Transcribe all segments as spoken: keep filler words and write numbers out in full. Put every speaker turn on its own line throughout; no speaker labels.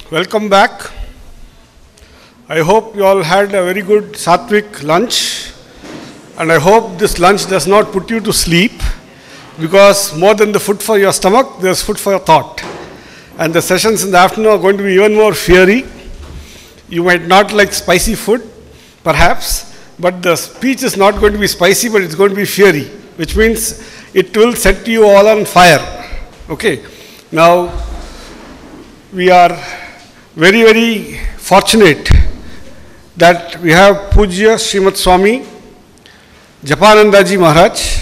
Welcome back. I hope you all had a very good Sattvic lunch, and I hope this lunch does not put you to sleep, because more than the food for your stomach, there's food for your thought. And the sessions in the afternoon are going to be even more fiery. You might not like spicy food, perhaps, but the speech is not going to be spicy, but it's going to be fiery, which means it will set you all on fire. Okay. Now, we are very, very fortunate that we have Pujya Srimad Swami Japanandaji Maharaj,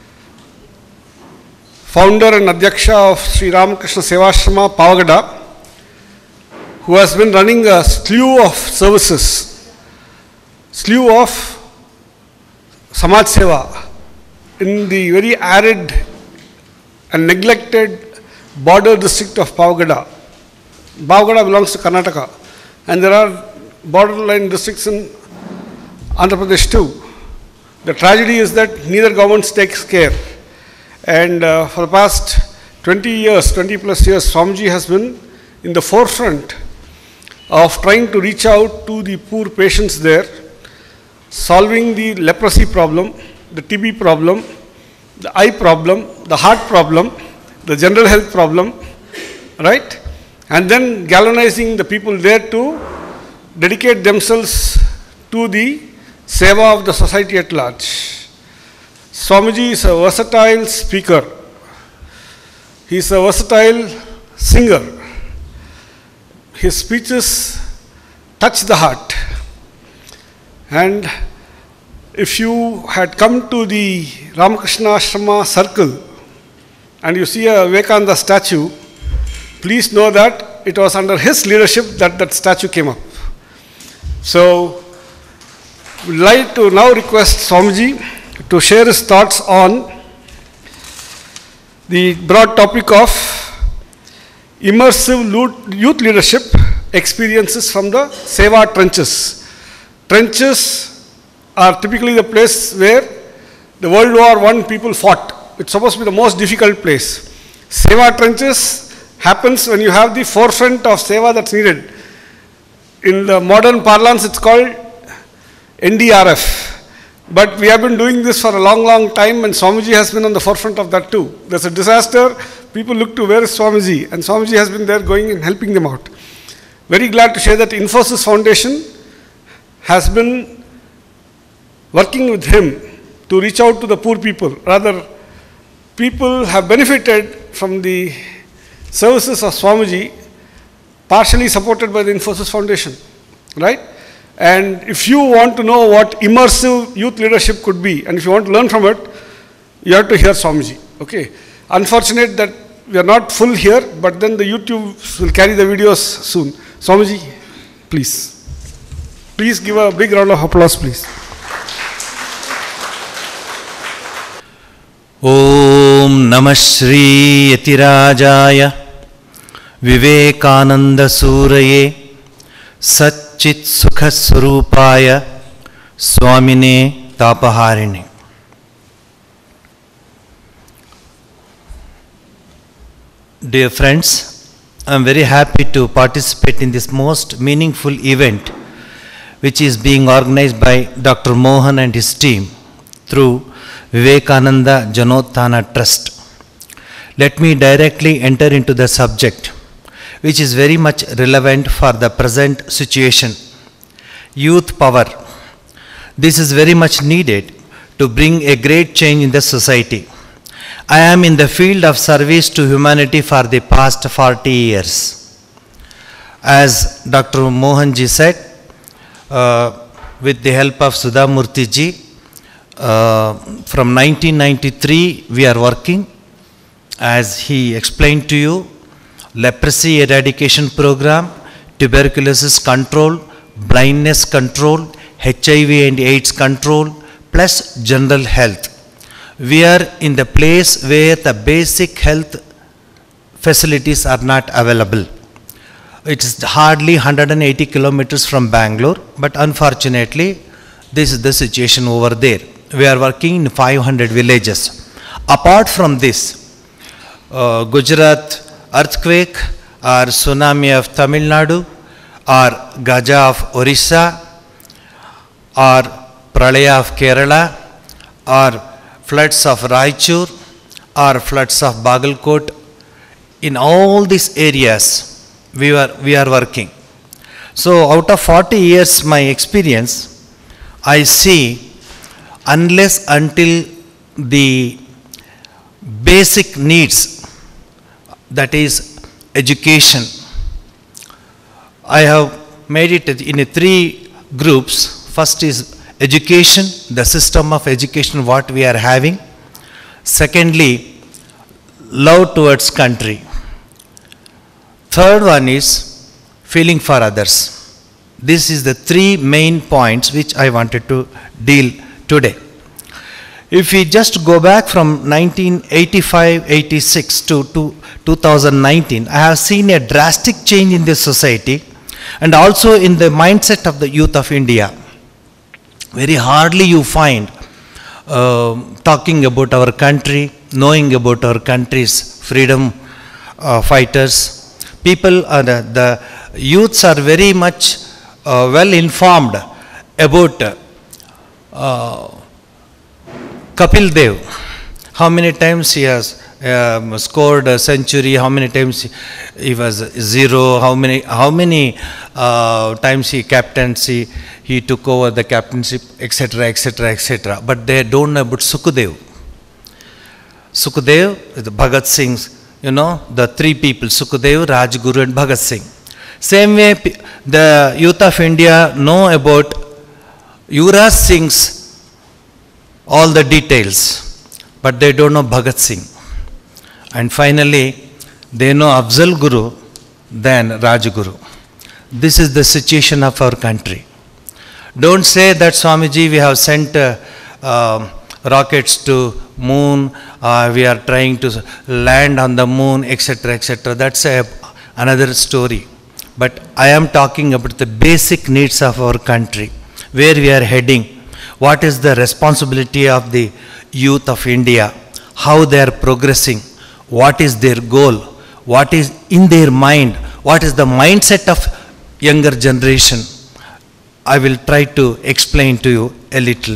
founder and Adhyaksha of Sri Ramakrishna Sevashrama, Pavagada, who has been running a slew of services, slew of Samaj Seva in the very arid and neglected border district of Pavagada. Pavagada belongs to Karnataka, and there are borderline districts in Andhra Pradesh too. The tragedy is that neither government takes care. And uh, for the past twenty years, twenty plus years, Swamiji has been in the forefront of trying to reach out to the poor patients there, solving the leprosy problem, the T B problem, the eye problem, the heart problem, the general health problem, right? And then galvanizing the people there to dedicate themselves to the seva of the society at large. Swamiji is a versatile speaker. He is a versatile singer. His speeches touch the heart. And if you had come to the Ramakrishna Ashrama circle and you see a Vivekananda statue, please know that it was under his leadership that that statue came up. So, we'd like to now request Swamiji to share his thoughts on the broad topic of immersive youth leadership experiences from the Seva trenches. Trenches are typically the place where the World War One people fought. It's supposed to be the most difficult place. Seva trenches happens when you have the forefront of Seva that's needed. In the modern parlance, it's called N D R F. But we have been doing this for a long, long time, and Swamiji has been on the forefront of that too. There's a disaster, people look to where is Swamiji, and Swamiji has been there going and helping them out. Very glad to share that Infosys Foundation has been working with him to reach out to the poor people. Rather, people have benefited from the services of Swamiji, partially supported by the Infosys Foundation, right? And if you want to know what immersive youth leadership could be, and if you want to learn from it, you have to hear Swamiji, okay? Unfortunate that we are not full here, but then the YouTube will carry the videos soon. Swamiji, please. Please give a big round of applause, please.
Om Namah Shri Yatirajaya Vivekananda Suraye Satchit Sukha Swarupaya Swamine Tapaharine. Dear friends, I am very happy to participate in this most meaningful event, which is being organized by Doctor Mohan and his team through Vivekananda Janotthana Trust. Let me directly enter into the subject, which is very much relevant for the present situation. Youth power. This is very much needed to bring a great change in the society. I am in the field of service to humanity for the past forty years. As Doctor Mohanji said, uh, with the help of Sudha Murthy ji, uh, from nineteen ninety-three we are working, as he explained to you, leprosy eradication program, tuberculosis control, blindness control, H I V and AIDS control, plus general health. We are in the place where the basic health facilities are not available. It is hardly one hundred eighty kilometers from Bangalore, but unfortunately, this is the situation over there. We are working in five hundred villages. Apart from this, uh, Gujarat earthquake or tsunami of Tamil Nadu, or Gaja of Orissa, or Pralaya of Kerala, or floods of Raichur, or floods of Bagalkot. In all these areas, we were we are working. So out of forty years, my experience, I see unless until the basic needs, that is education, I have made it in three groups. First is education, the system of education what we are having. Secondly, love towards country. Third one is feeling for others. This is the three main points which I wanted to deal today. If we just go back from nineteen eighty-five eighty-six to, to two thousand nineteen, I have seen a drastic change in this society and also in the mindset of the youth of India. Very hardly you find uh, talking about our country, knowing about our country's freedom uh, fighters. People, uh, the, the youths are very much uh, well informed about uh, Kapil Dev. How many times he has um, scored a century, how many times he was zero, how many, how many uh, times he captaincy, he took over the captainship, et cetera, et cetera, et cetera. But they don't know about Sukhdev. Sukhdev, the Bhagat Singh's, you know, the three people, Sukhdev, Rajguru and Bhagat Singh. Same way, the youth of India know about Yuvraj Singh's all the details, but they don't know Bhagat Singh. And finally, they know Afzal Guru, then Rajguru. This is the situation of our country. Don't say that Swamiji, we have sent uh, uh, rockets to moon, uh, we are trying to land on the moon, et cetera, et cetera. That's a, another story. But I am talking about the basic needs of our country, where we are heading. What is the responsibility of the youth of India? How they are progressing? What is their goal? What is in their mind? What is the mindset of younger generation? I will try to explain to you a little.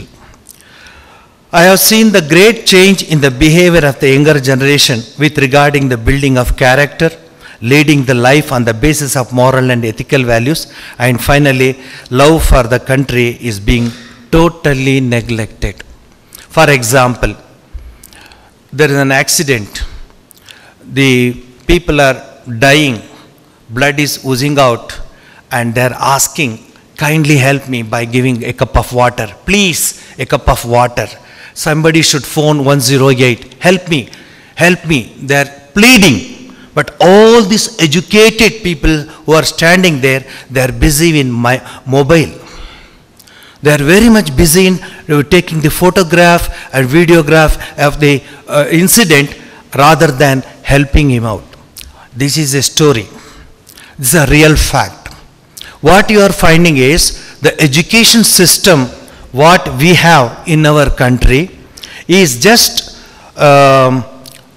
I have seen the great change in the behavior of the younger generation with regarding the building of character, leading the life on the basis of moral and ethical values, and finally, love for the country is being totally neglected. For example, there is an accident, the people are dying, blood is oozing out, and they are asking, kindly help me by giving a cup of water. Please, a cup of water. Somebody should phone one zero eight. Help me, help me. They are pleading. But all these educated people who are standing there, they are busy in my mobile. They are very much busy in uh, taking the photograph and videograph of the uh, incident rather than helping him out. This is a story. This is a real fact. What you are finding is the education system, what we have in our country, is just um,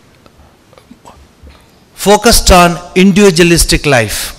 focused on individualistic life.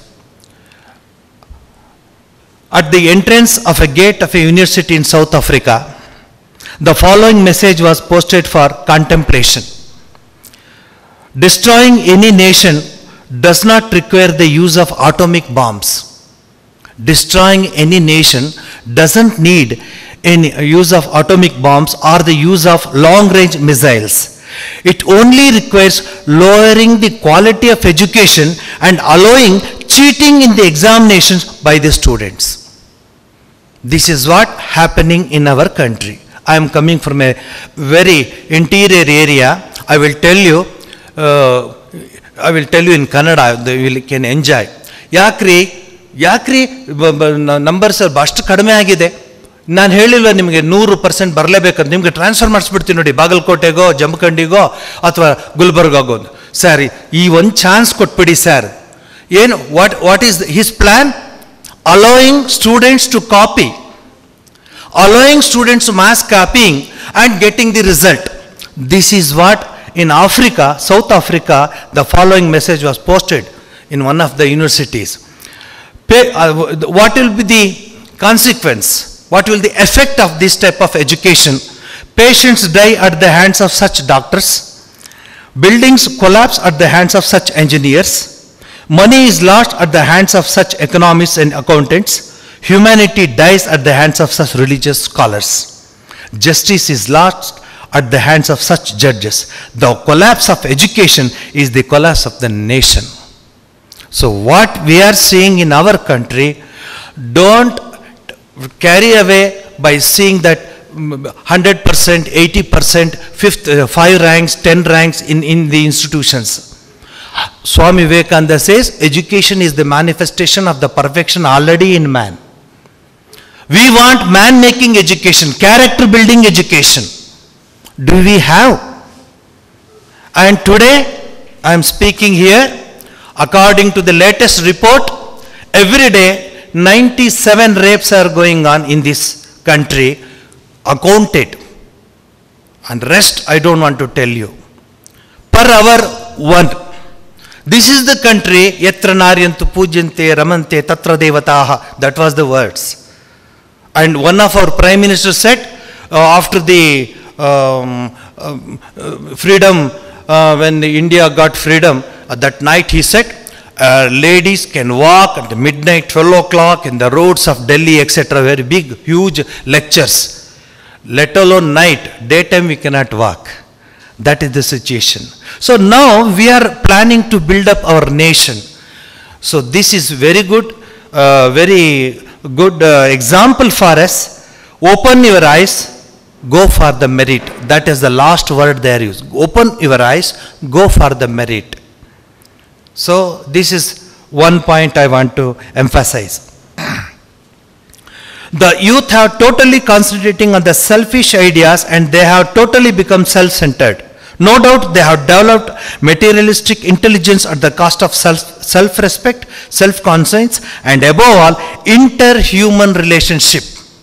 At the entrance of a gate of a university in South Africa, the following message was posted for contemplation. Destroying any nation does not require the use of atomic bombs. Destroying any nation doesn't need any use of atomic bombs or the use of long-range missiles. It only requires lowering the quality of education and allowing cheating in the examinations by the students. This is what happening in our country. I am coming from a very interior area. I will tell you, uh, I will tell you in Kannada, you can enjoy. Yakri, yakri numbers are bust kadame agide. ನಾನು ಹೇಳಿಲ್ವ ನಿಮಗೆ ನೂರು percent ಬರಲೇಬೇಕಂತ, ನಿಮಗೆ transfer ಮಾಡಿಸ್ಬಿಡ್ತೀನಿ ನೋಡಿ, ಬಾಗಲಕೋಟೆಗೋ ಜಮಖಂಡಿಗೋ ಅಥವಾ ಗುಲ್ಬರ್ಗಾಗೋ. Sir, ಈ ಒಂದು chance ಕೊಟ್ಬಿಡಿ sir. ಏನು what what is his plan? Allowing students to copy, allowing students mass copying and getting the result. This is what in Africa, South Africa, the following message was posted. in one of the universities. Pay, uh, what will be the consequence? What will the effect of this type of education? Patients die at the hands of such doctors. Buildings collapse at the hands of such engineers. Money is lost at the hands of such economists and accountants. Humanity dies at the hands of such religious scholars. Justice is lost at the hands of such judges. The collapse of education is the collapse of the nation. So what we are seeing in our country, don't carry away by seeing that one hundred percent, eighty percent, fifth, uh, five ranks, ten ranks in, in the institutions. Swami Vivekananda says, education is the manifestation of the perfection already in man. We want man-making education, character-building education. Do we have? And today, I am speaking here, according to the latest report, every day, ninety-seven rapes are going on in this country, accounted. And rest, I don't want to tell you. Per hour, one. This is the country, yatra naryantu pujyante ramante tatra devataha. That was the words. And one of our prime ministers said, uh, after the um, uh, freedom, uh, when the India got freedom, uh, that night he said, uh, ladies can walk at midnight, twelve o'clock in the roads of Delhi, et cetera. Very big, huge lectures. Let alone night, daytime we cannot walk. That is the situation. So now we are planning to build up our nation. So this is very good, uh, very good uh, example for us. Open your eyes, go for the merit. That is the last word there is. Open your eyes, go for the merit. So this is one point I want to emphasize. The youth have totally concentrating on the selfish ideas and they have totally become self-centered. No doubt they have developed materialistic intelligence at the cost of self, self-respect, self-conscience, and above all, interhuman relationship.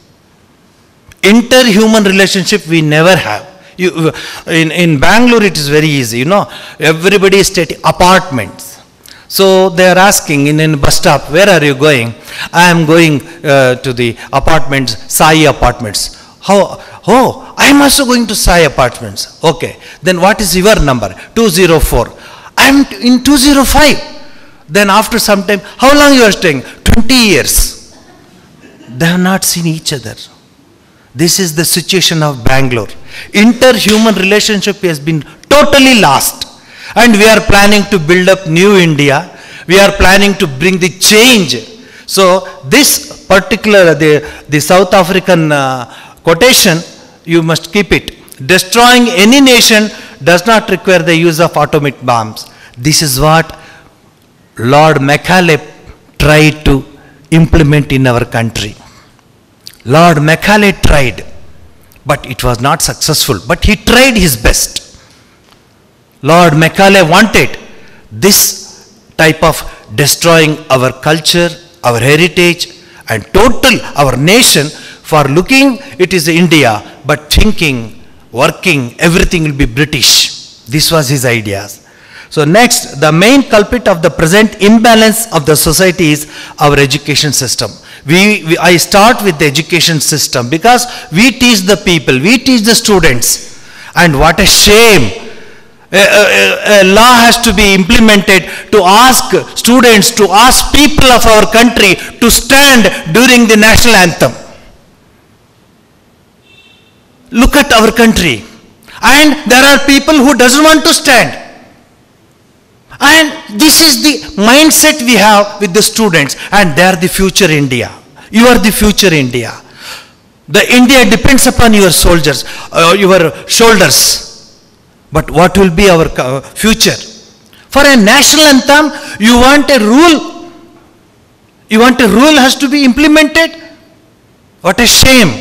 Interhuman relationship we never have. You, in, in Bangalore it is very easy, you know, everybody is stating apartments. So they are asking in a bus stop, where are you going? I am going uh, to the apartments, Sai apartments. How? Oh, I am also going to Sai apartments. Okay. Then what is your number? two zero four. I am in two zero five. Then after some time, how long you are staying? twenty years. They have not seen each other. This is the situation of Bangalore. Interhuman relationship has been totally lost. And we are planning to build up new India. We are planning to bring the change. So this particular, the, the South African uh, quotation, you must keep it. Destroying any nation does not require the use of atomic bombs. This is what Lord Macaulay tried to implement in our country. Lord Macaulay tried, but it was not successful. But he tried his best. Lord Macaulay wanted this type of destroying our culture, our heritage, and total our nation for looking it is India, but thinking, working, everything will be British. This was his ideas. So next, the main culprit of the present imbalance of the society is our education system. We, we, I start with the education system because we teach the people, we teach the students. And what a shame. A, a, a law has to be implemented to ask students, to ask people of our country to stand during the national anthem. Look at our country. And there are people who doesn't want to stand. And this is the mindset we have with the students. And they are the future India. You are the future India. The India depends upon your soldiers, uh, your shoulders. But what will be our future? For a national anthem, you want a rule. You want a rule has to be implemented. What a shame.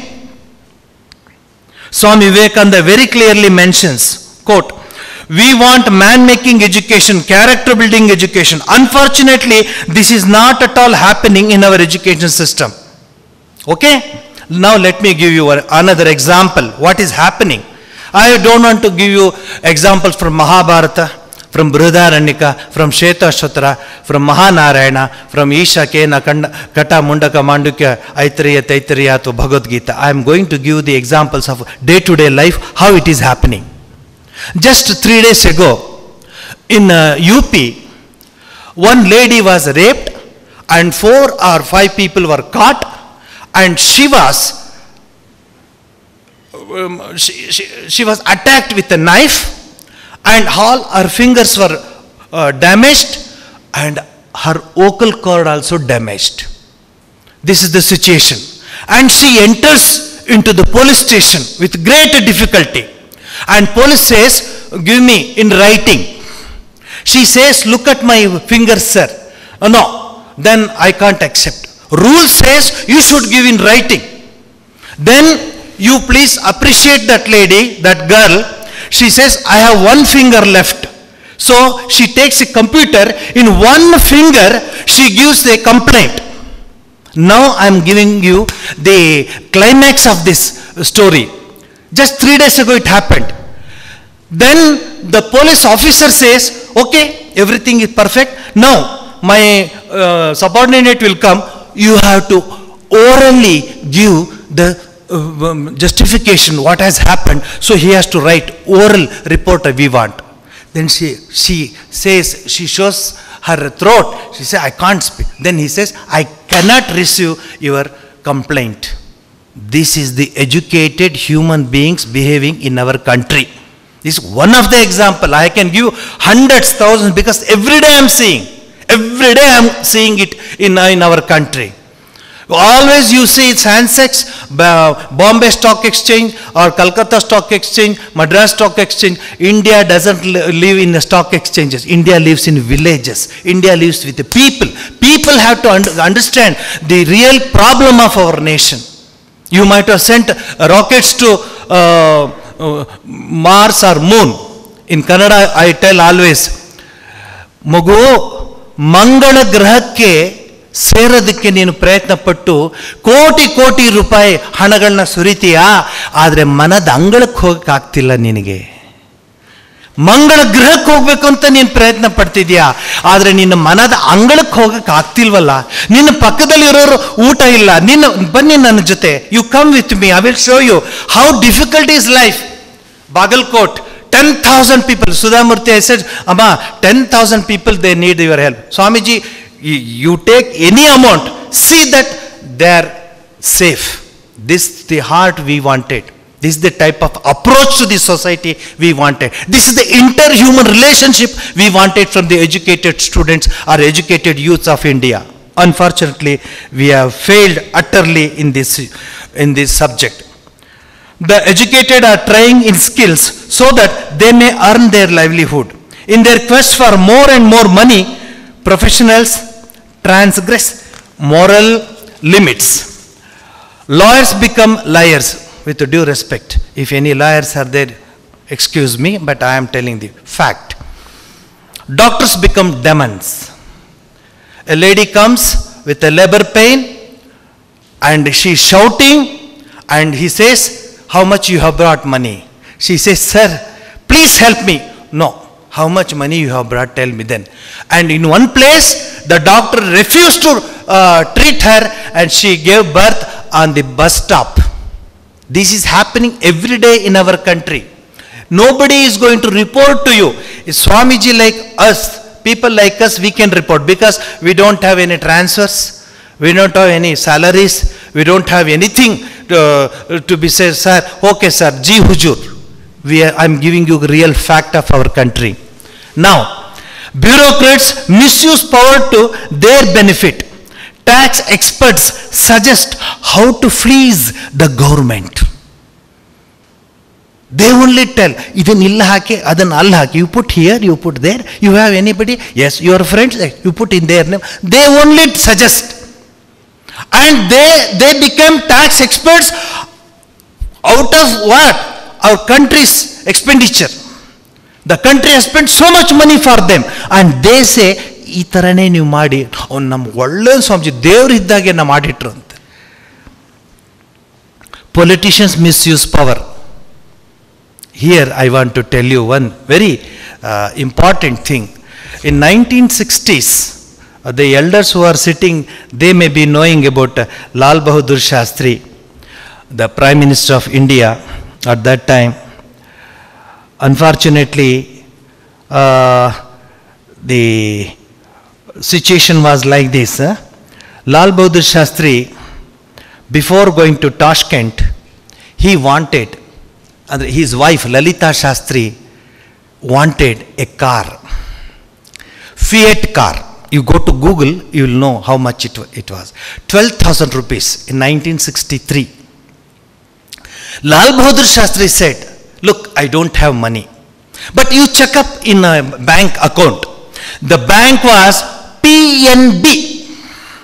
Swami Vivekananda very clearly mentions, quote, we want man-making education, character-building education. Unfortunately, this is not at all happening in our education system. Okay? Now let me give you another example. What is happening? I don't want to give you examples from Mahabharata, from Brihadaranyaka, from Shvetashvatara, from Mahanarayana, from Isha, Kena, Kata, Mundaka, Mandukya, Aitreya, Taittiriya to Bhagavad Gita. I am going to give the examples of day-to-day life, how it is happening. Just three days ago, in uh, U P, one lady was raped and four or five people were caught, and she was um, she, she, she was attacked with a knife, and all her fingers were uh, damaged, and her vocal cord also damaged. This is the situation. And she enters into the police station with great difficulty. And police says, give me in writing. She says, look at my fingers, sir. Uh, no, then I can't accept. Rule says you should give in writing. Then you please appreciate that lady, that girl. She says, I have one finger left. So she takes a computer, in one finger she gives the complaint. Now I am giving you the climax of this story. Just three days ago it happened. Then the police officer says, okay, everything is perfect. Now my uh, subordinate will come. You have to orally give the uh, um, justification what has happened. So he has to write oral report we want. Then she, she says, she shows her throat. She says, I can't speak. Then he says, I cannot receive your complaint. This is the educated human beings behaving in our country. This is one of the example. I can give hundreds, thousands, because every day I am seeing. Every day I am seeing it in, uh, in our country. Always you see it's Sensex, Bombay Stock Exchange or Calcutta Stock Exchange, Madras Stock Exchange. India doesn't live in the stock exchanges. India lives in villages. India lives with the people. People have to un understand the real problem of our nation. You might have sent rockets to uh, uh, Mars or Moon. In Kannada, I tell always, Magu, Mangala Grahakke ಸೇರೋದಕ್ಕೆ ನೀನು ಪ್ರಯತ್ನ ಪಟ್ಟು ಕೋಟಿ ಕೋಟಿ ರೂಪಾಯಿ ಹಣಗಳನ್ನ ಸುರಿತೀಯಾ, ಆದರೆ ಮನದ ಅಂಗಳಕ್ಕೆ ಹೋಗಕ್ಕೆ ಆಗ್ತಿಲ್ಲ ನಿನಗೆ. ಮಂಗಳ ಗ್ರಹಕ್ಕೆ ಹೋಗ್ಬೇಕು ಅಂತ ನೀನು ಪ್ರಯತ್ನ ಪಡ್ತಿದ್ಯಾ, ಆದರೆ ನಿನ್ನ ಮನದ ಅಂಗಳಕ್ಕೆ ಹೋಗಕ್ಕೆ ಆಗ್ತಿಲ್ವಲ್ಲ. ನಿನ್ನ ಪಕ್ಕದಲ್ಲಿರೋರು ಊಟ ಇಲ್ಲ. ನಿನ್ನ ಬನ್ನಿ ನನ್ನ ಜೊತೆ, you come with me, I will show you how difficult is life. Bagalkot, ten thousand people. Sudhamurti, I said, Amma, ten thousand people, they need your help. Swamiji, you take any amount, see that they are safe. This is the heart we wanted. This is the type of approach to the society we wanted. This is the interhuman relationship we wanted from the educated students or educated youths of India. Unfortunately, we have failed utterly in this, in this subject. The educated are trying in skills so that they may earn their livelihood. In their quest for more and more money, professionals transgress moral limits. Lawyers become liars, with due respect. If any liars are there, excuse me, but I am telling the fact. Doctors become demons. A lady comes with a labor pain and she is shouting, and he says, how much you have brought money? She says, sir, please help me. No. How much money you have brought, tell me then. And in one place, the doctor refused to uh, treat her, and she gave birth on the bus stop. This is happening every day in our country. Nobody is going to report to you. It's Swamiji like us, people like us, we can report, because we don't have any transfers, we don't have any salaries, we don't have anything to, uh, to be said, sir, okay sir, Ji Hujur. We are, I'm giving you real fact of our country. Now, bureaucrats misuse power to their benefit. Tax experts suggest how to fleece the government. They only tell, idan illa haki, adan alla haki. You put here, you put there. You have anybody? Yes, your friends, you put in their name. They only suggest. And they, they become tax experts out of what? Our country's expenditure. The country has spent so much money for them, and they say, ಈ ಥರನೇ ನೀವು ಮಾಡಿ, ಅವ್ನು ನಮ್ಗೆ ಒಳ್ಳೆ ಸ್ವಾಮೀಜಿ ದೇವ್ರು ಇದ್ದಾಗೆ ನಾವು ಮಾಡಿಟ್ರು ಅಂತ. Politicians misuse power. Here I want to tell you one very uh, important thing. In nineteen sixties, uh, the elders who are sitting, they may be knowing about uh, Lal Bahadur Shastri, the Prime Minister of India at that time. Unfortunately, uh, the situation was like this. Huh? Lal Bahadur Shastri, before going to Tashkent, he wanted, and his wife Lalita Shastri wanted a car, Fiat car. You go to Google, you will know how much it, it was. twelve thousand rupees in nineteen sixty-three. Lal Bahadur Shastri said, look, I don't have money, but you check up in a bank account. The bank was P N B,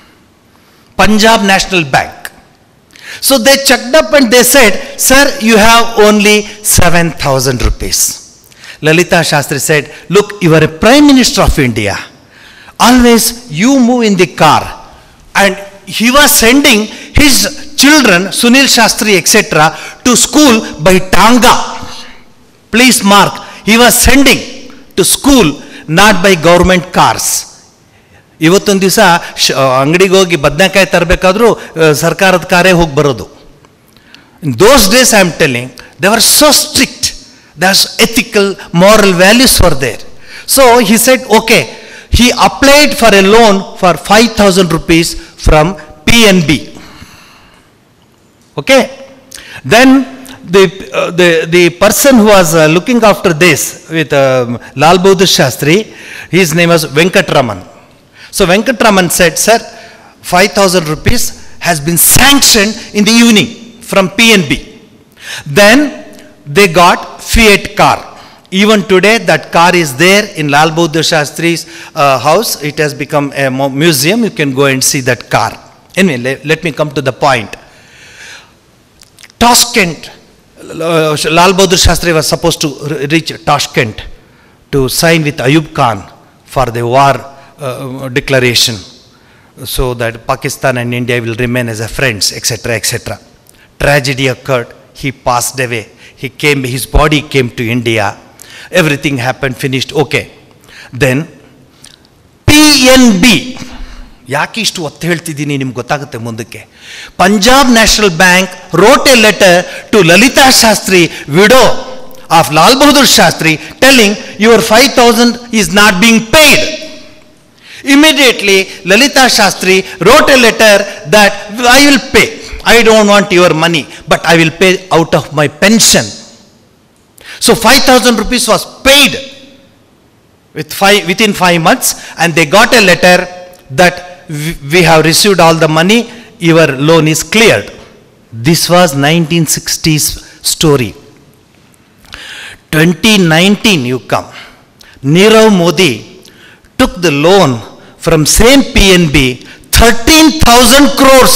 Punjab National Bank. So they checked up and they said, sir, you have only seven thousand rupees. Lalita Shastri said, look, you are a Prime Minister of India. Always you move in the car. And he was sending his children, Sunil Shastri, et cetera, to school by Tanga. Please mark, he was sending to school not by government cars. ಇವತ್ತೊಂದು ದಿವಸ ಅಂಗಡಿಗೆ ಹೋಗಿ ಬದನೆಕಾಯಿ ತರಬೇಕಾದ್ರೂ ಸರ್ಕಾರದ ಕಾರೇ ಹೋಗಿ ಬರೋದು. In those days, I am telling, they were so strict. There's ethical, moral values were there. So he said, okay, he applied for a loan for five thousand rupees from P N B. Okay. Then the, uh, the, the person who was uh, looking after this with uh, Lal Bahadur Shastri, his name was Venkatraman. So Venkatraman said, sir, five thousand rupees has been sanctioned in the evening from P N B. Then they got Fiat car. Even today that car is there in Lal Bahadur Shastri's uh, house. It has become a museum. You can go and see that car. Anyway, let, let me come to the point. Tashkent, uh, Lal Bahadur Shastri was supposed to reach Tashkent to sign with Ayub Khan for the war uh, declaration, so that Pakistan and India will remain as a friends, et cetera, et cetera. Tragedy occurred. He passed away. He came, his body came to India. Everything happened, finished, okay. Then P N B, ಯಾಕೆ ಇಷ್ಟು ಒತ್ತು ಹೇಳ್ತಿದ್ದೀನಿ ನಿಮ್ಗೆ ಗೊತ್ತಾಗುತ್ತೆ ಮುಂದಕ್ಕೆ. Punjab National Bank wrote a letter to Lalita Shastri, widow of Lal Bahadur Shastri, telling your five thousand is not being paid. Immediately Lalita Shastri wrote a letter that I will pay. I don't want your money, but I will pay out of my pension. So five thousand rupees was paid with five, within five months, and they got a letter that we have received all the money, your loan is cleared. This was nineteen sixties story. twenty nineteen you come. Nirav Modi took the loan from same P N B, thirteen thousand crores.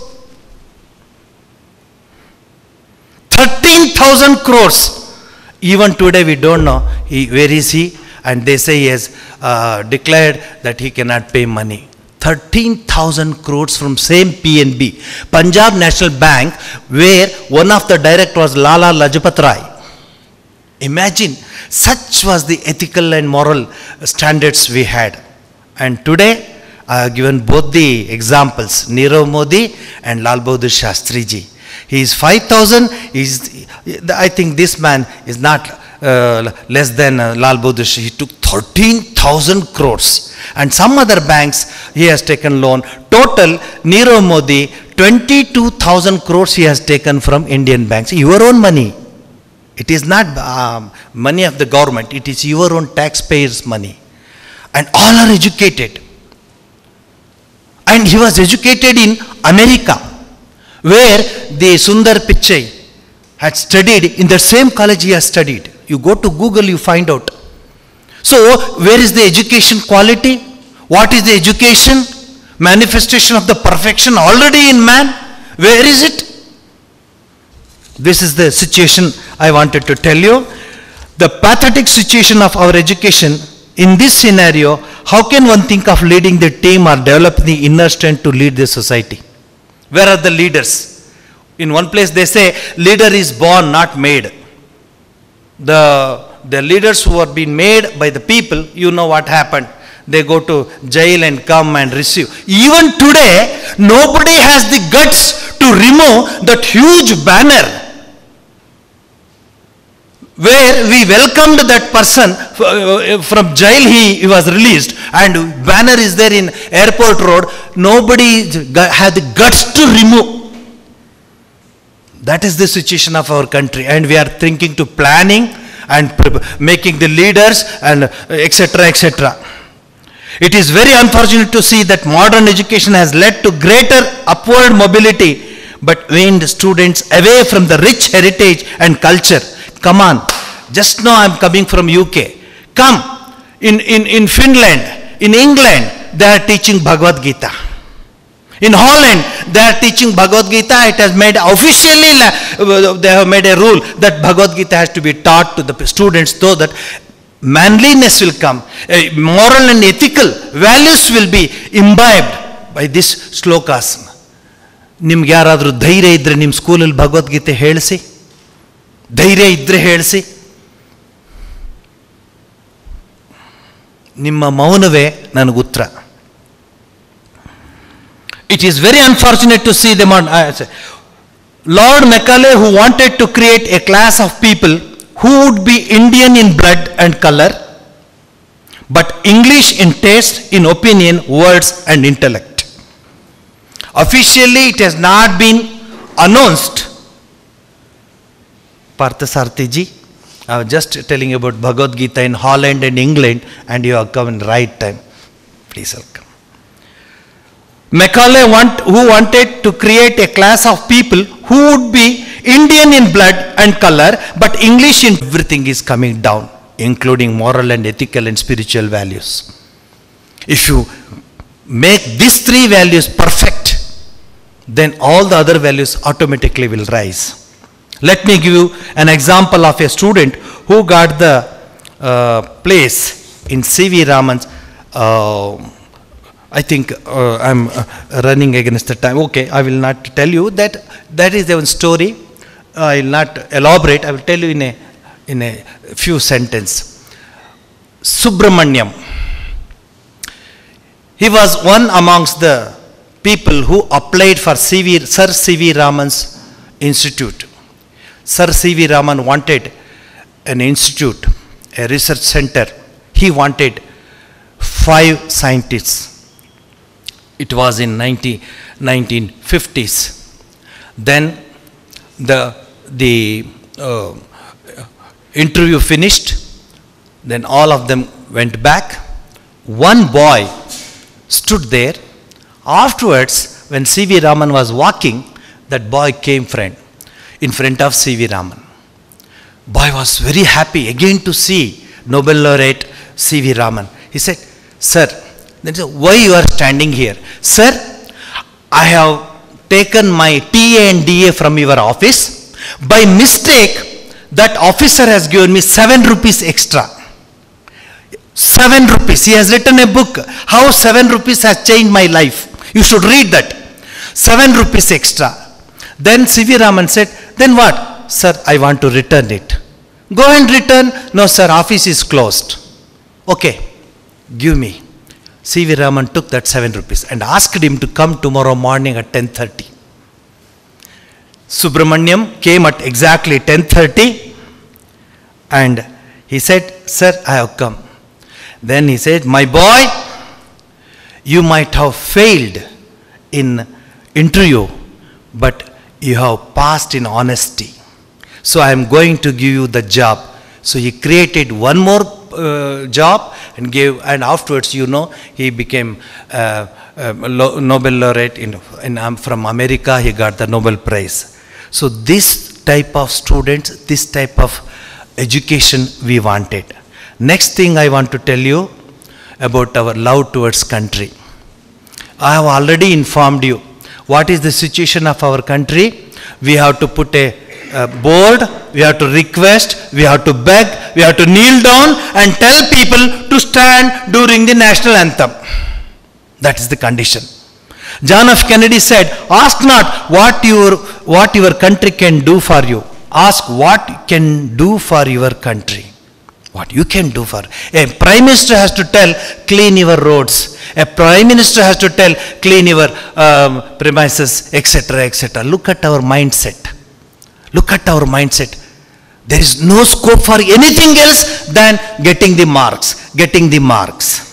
thirteen thousand crores. Even today we don't know he, where is he, and they say he has uh, declared that he cannot pay money. thirteen thousand crores from same P N B, Punjab National Bank, where one of the director was Lala Lajpat Rai. Imagine, such was the ethical and moral standards we had. And today I have given both the examples, Nirav Modi and Lal Bahadur Shastri ji. He is five thousand, I think this man is not uh, less than uh, Lal Bahadur. He took thirteen thousand crores. And some other banks, he has taken loan. Total, Nirav Modi, twenty-two thousand crores he has taken from Indian banks. Your own money. It is not um, money of the government. It is your own taxpayers' money. And all are educated. And he was educated in America, where the Sundar Pichai had studied. In the same college he has studied. You go to Google, you find out. So, where is the education quality? What is the education? Manifestation of the perfection already in man? Where is it? This is the situation I wanted to tell you. The pathetic situation of our education in this scenario. How can one think of leading the team or developing the inner strength to lead the society? Where are the leaders? In one place they say, leader is born, not made. The the leaders who are being made by the people, you know what happened. They go to jail and come and receive. Even today, nobody has the guts to remove that huge banner where we welcomed that person from jail. He, he was released, and banner is there in Airport Road. Nobody had the guts to remove. That is the situation of our country, and we are thinking to planning and making the leaders and etc etc. It is very unfortunate to see that modern education has led to greater upward mobility but weaned students away from the rich heritage and culture. Come on, just now I am coming from U K. Come, in, in, in Finland, in England, they are teaching Bhagavad Gita. In Holland, they are teaching Bhagavad Gita. It has made officially, they have made a rule that Bhagavad Gita has to be taught to the students, so that manliness will come, uh, moral and ethical values will be imbibed by this slokas. Nimge yaradru dhairya idre nim school alli Bhagavad Gita helsi, dhairya idre helsi. Nimma maunave nanagu uttara. It is very unfortunate to see them on. Uh, Lord Macaulay, who wanted to create a class of people who would be Indian in blood and color, but English in taste, in opinion, words and intellect. Officially, it has not been announced. Parthasarthi ji, I was just telling you about Bhagavad Gita in Holland and England, and you have come in right time. Please welcome. Macaulay, want, who wanted to create a class of people who would be Indian in blood and color, but English in everything is coming down, including moral and ethical and spiritual values. If you make these three values perfect, then all the other values automatically will rise. Let me give you an example of a student who got the uh, place in C V Raman's. Uh, I think uh, I'm uh, running against the time. Okay, I will not tell you that. That is one story. I will not elaborate. I will tell you in a in a few sentences. Subramaniam. He was one amongst the people who applied for C V, Sir C V Raman's institute. Sir C V Raman wanted an institute, a research center. He wanted five scientists. It was in nineteen fifties. Then the, the uh, interview finished. Then all of them went back. One boy stood there. Afterwards, when C V Raman was walking, that boy came friend in front of C V Raman. Boy was very happy again to see Nobel laureate C V Raman. He said, "Sir," then said, "why you are standing here?" "Sir, I have taken my T A and D A from your office. By mistake, that officer has given me seven rupees extra." Seven rupees. He has written a book, How Seven Rupees Has Changed My Life. You should read that. Seven rupees extra. Then C V Raman said, "Then what?" "Sir, I want to return it." "Go and return." "No, sir, office is closed." "Okay, give me." C V Raman took that seven rupees and asked him to come tomorrow morning at ten thirty. Subramaniam came at exactly ten thirty and he said, "Sir, I have come." Then he said, "My boy, you might have failed in interview, but you have passed in honesty. So I am going to give you the job." So he created one more uh, job and gave, and afterwards, you know, he became uh, uh, Nobel laureate in, in um, from America. He got the Nobel Prize. So this type of students, this type of education we wanted. Next thing I want to tell you about our love towards country. I have already informed you what is the situation of our country. We have to put a, a board, we have to request, we have to beg, we have to kneel down and tell people to stand during the national anthem. That is the condition. John F. Kennedy said, "Ask not what your, what your country can do for you. Ask what can do for your country." What you can do for a prime minister has to tell clean your roads. A prime minister has to tell clean your um, premises, et cetera, et cetera. Look at our mindset. Look at our mindset. There is no scope for anything else than getting the marks, getting the marks.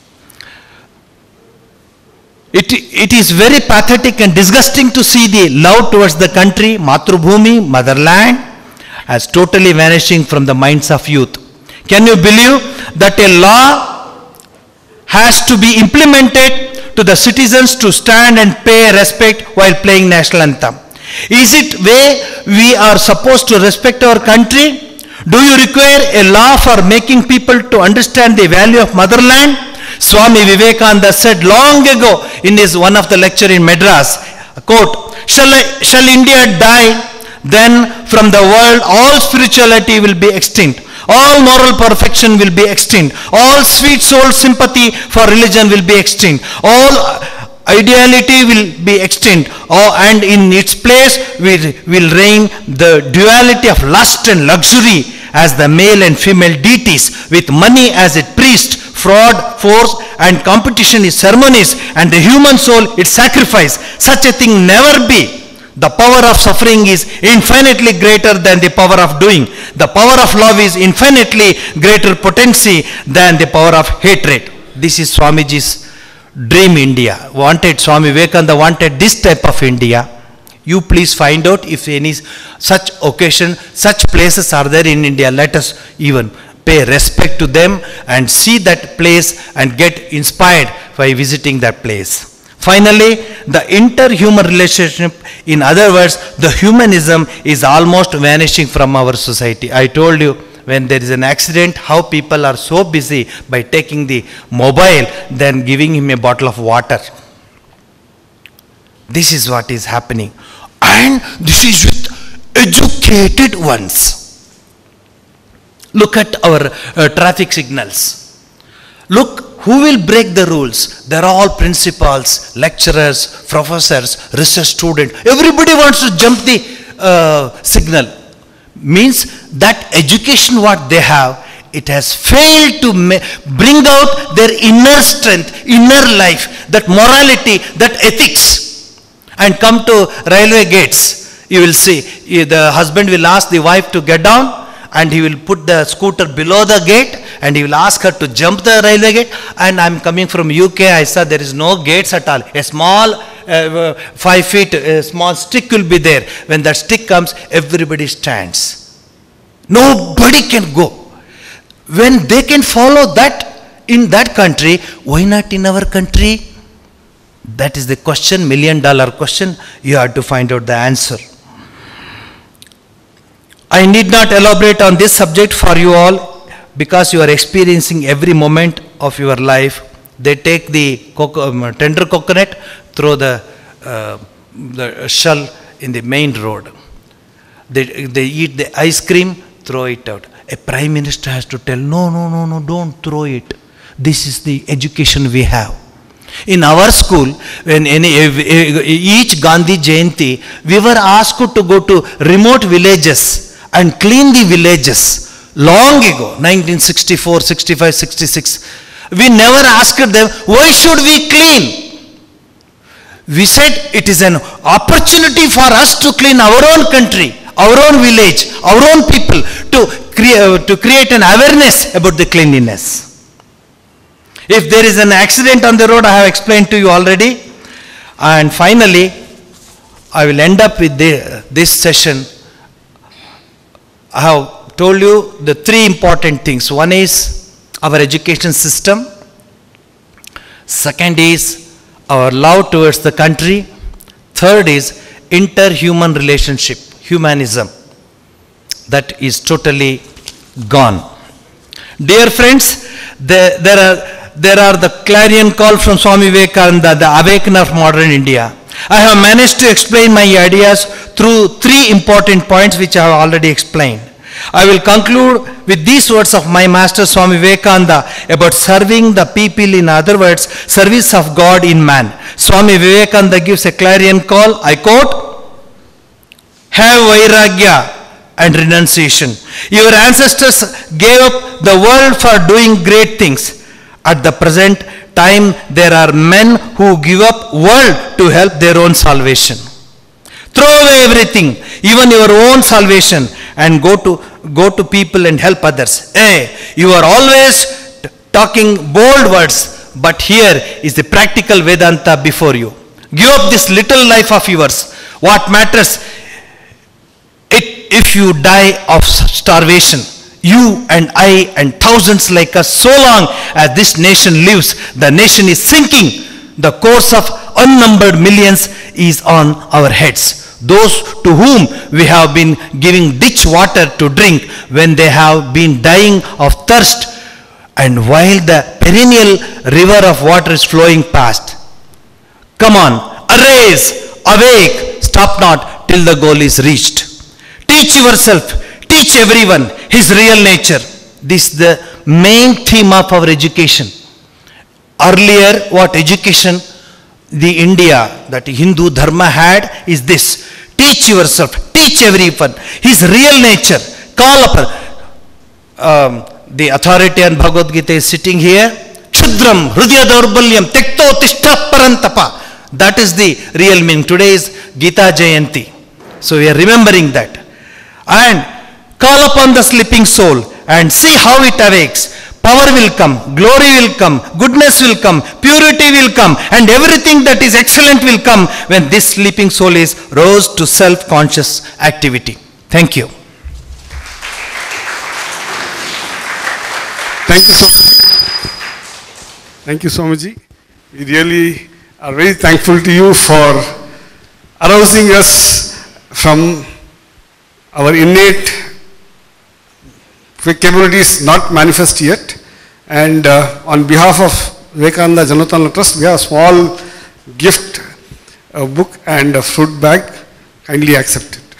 It, it is very pathetic and disgusting to see the love towards the country, Matrubhumi, motherland, as totally vanishing from the minds of youth. Can you believe that a law has to be implemented to the citizens to stand and pay respect while playing national anthem? Is it way we are supposed to respect our country? Do you require a law for making people to understand the value of motherland? Swami Vivekananda said long ago in his one of the lecture in Madras, quote, shall, I, shall India die? Then from the world all spirituality will be extinct. All moral perfection will be extinct. All sweet soul sympathy for religion will be extinct. All ideality will be extinct. Oh, and in its place will, will reign the duality of lust and luxury as the male and female deities, with money as its priest, fraud, force and competition is ceremonies, and the human soul its sacrifice. Such a thing never be. The power of suffering is infinitely greater than the power of doing. The power of love is infinitely greater potency than the power of hatred. This is Swamiji's dream India. Wanted, Swami Vivekananda wanted this type of India. You please find out if any such occasion, such places are there in India. Let us even pay respect to them and see that place and get inspired by visiting that place. Finally, the inter-human relationship, in other words, the humanism is almost vanishing from our society. I told you, when there is an accident, how people are so busy by taking the mobile than giving him a bottle of water. This is what is happening. And this is with educated ones. Look at our uh, traffic signals. Look, who will break the rules? They are all principals, lecturers, professors, research students. Everybody wants to jump the uh, signal. Means that education what they have, it has failed to bring out their inner strength, inner life, that morality, that ethics. And come to railway gates, you will see, the husband will ask the wife to get down, and he will put the scooter below the gate, and he will ask her to jump the railway gate. And I am coming from U K, I saw there is no gates at all. A small uh, five feet, a small stick will be there. When that stick comes, everybody stands. Nobody can go. When they can follow that in that country, why not in our country? That is the question, million dollar question. You have to find out the answer. I need not elaborate on this subject for you all, because you are experiencing every moment of your life. They take the coco tender coconut, throw the, uh, the shell in the main road. They, they eat the ice cream, throw it out. A prime minister has to tell, no, no, no, no, don't throw it. This is the education we have. In our school, when any, each Gandhi Jayanti, we were asked to go to remote villages and clean the villages long ago, nineteen sixty-four, sixty-five, sixty-six. We never asked them, why should we clean? We said it is an opportunity for us to clean our own country, our own village, our own people, to, crea to create an awareness about the cleanliness. If there is an accident on the road, I have explained to you already. And finally, I will end up with the, this session. I have told you the three important things. One is our education system. Second is our love towards the country. Third is inter-human relationship, humanism. That is totally gone. Dear friends, there, there, are, there are the clarion call from Swami Vivekananda, the awakener of modern India. I have managed to explain my ideas through three important points which I have already explained. I will conclude with these words of my master Swami Vivekananda about serving the people, in other words, service of God in man. Swami Vivekananda gives a clarion call, I quote, have vairagya and renunciation. Your ancestors gave up the world for doing great things. At the present time, there are men who give up world to help their own salvation. Throw away everything, even your own salvation, and go to go to people and help others. Hey, you are always talking bold words, but here is the practical Vedanta before you. Give up this little life of yours. What matters it if you die of starvation? You and I and thousands like us, so long as this nation lives, the nation is sinking. The course of unnumbered millions is on our heads. Those to whom we have been giving ditch water to drink when they have been dying of thirst, and while the perennial river of water is flowing past. Come on, arise, awake, stop not till the goal is reached. Teach yourself, teach everyone his real nature. This is the main theme of our education. Earlier, what education the India, that Hindu Dharma had is this. Teach yourself, teach everyone his real nature. Call upon. Um, the authority on Bhagavad Gita is sitting here. Kshudram, Hrudya Daurbalyam, Tekto Tishta Parantapa. That is the real meaning. Today is Gita Jayanti. So we are remembering that. And call upon the sleeping soul and see how it awakes. Power will come, glory will come, goodness will come, purity will come, and everything that is excellent will come when this sleeping soul is rose to self-conscious activity. Thank you.
Thank you so much. Thank you, Swamiji. We really are very thankful to you for arousing us from our innate capabilities not manifest yet. And uh, on behalf of Vivekananda Janotana Trust, we have a small gift, a book and a fruit bag. Kindly accept it.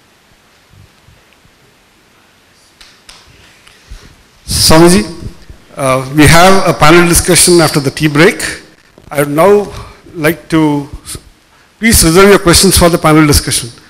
Swamiji, uh, we have a panel discussion after the tea break. I would now like to, please reserve your questions for the panel discussion.